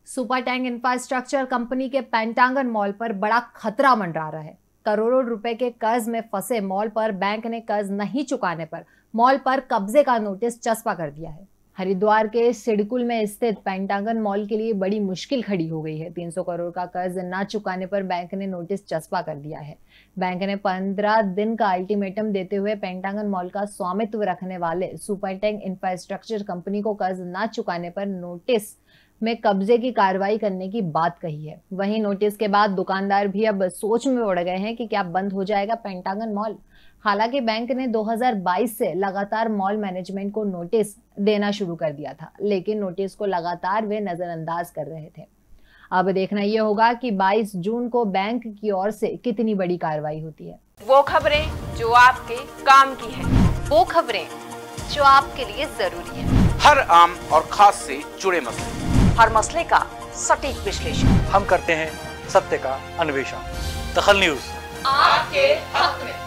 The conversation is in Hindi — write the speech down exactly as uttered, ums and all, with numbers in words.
सुपर टैंक इंफ्रास्ट्रक्चर कंपनी के पेंटागन मॉल पर बड़ा खतरा मंडरा रहा है। करोड़ों रुपए के कर्ज में फंसे मॉल पर बैंक ने कर्ज नहीं चुकाने पर मॉल पर कब्जे का नोटिस चस्पा कर दिया है। हरिद्वार के सिडकुल में स्थित पेंटागन मॉल के लिए बड़ी मुश्किल खड़ी हो गई है। तीन सौ करोड़ का कर्ज न चुकाने पर बैंक ने नोटिस चस्पा कर दिया है। बैंक ने पंद्रह दिन का अल्टीमेटम देते हुए पेंटागन मॉल का स्वामित्व रखने वाले सुपर टैंक इंफ्रास्ट्रक्चर कंपनी को कर्ज न चुकाने पर नोटिस में कब्जे की कार्रवाई करने की बात कही है। वहीं नोटिस के बाद दुकानदार भी अब सोच में उड़ गए हैं कि क्या बंद हो जाएगा पेंटागन मॉल। हालांकि बैंक ने दो हज़ार बाईस से लगातार मॉल मैनेजमेंट को नोटिस देना शुरू कर दिया था, लेकिन नोटिस को लगातार वे नजरअंदाज कर रहे थे। अब देखना यह होगा कि बाईस जून को बैंक की ओर से कितनी बड़ी कार्रवाई होती है। वो खबरें जो आपके काम की है, वो खबरें जो आपके लिए जरूरी है, हर आम और खास से जुड़े मसले, हर मसले का सटीक विश्लेषण हम करते हैं सत्य का अन्वेषण। दखल न्यूज आपके हक में।